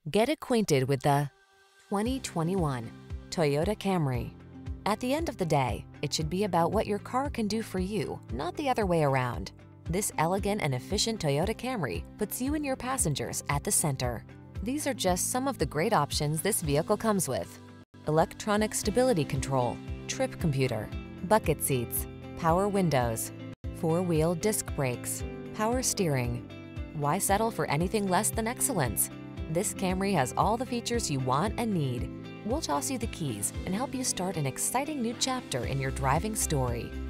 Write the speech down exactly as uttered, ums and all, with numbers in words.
Get acquainted with the twenty twenty-one Toyota Camry. At the end of the day, it should be about what your car can do for you, not the other way around. This elegant and efficient Toyota Camry puts you and your passengers at the center. These are just some of the great options this vehicle comes with: electronic stability control, trip computer, bucket seats, power windows, four-wheel disc brakes, power steering. Why settle for anything less than excellence? This Camry has all the features you want and need. We'll toss you the keys and help you start an exciting new chapter in your driving story.